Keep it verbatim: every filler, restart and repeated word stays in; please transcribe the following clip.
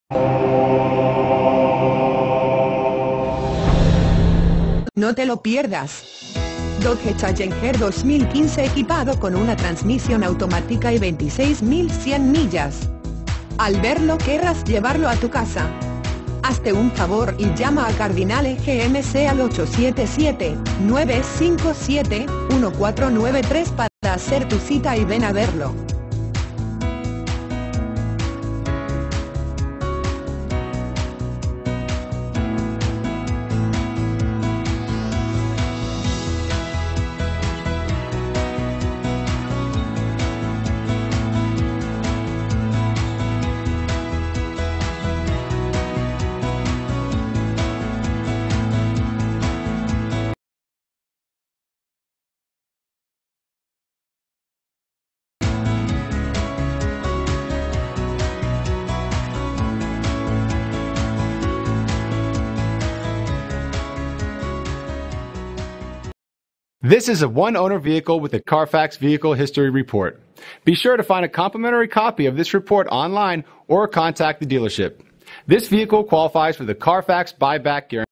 No te lo pierdas. Dodge Challenger dos mil quince equipado con una transmisión automática y veintiséis mil cien millas. Al verlo querrás llevarlo a tu casa. Hazte un favor y llama a Cardinale G M C al ocho siete siete, nueve cinco siete, uno cuatro nueve tres para hacer tu cita y ven a verlo. This is a one-owner vehicle with a CARFAX Vehicle History Report. Be sure to find a complimentary copy of this report online or contact the dealership. This vehicle qualifies for the CARFAX Buyback Guarantee.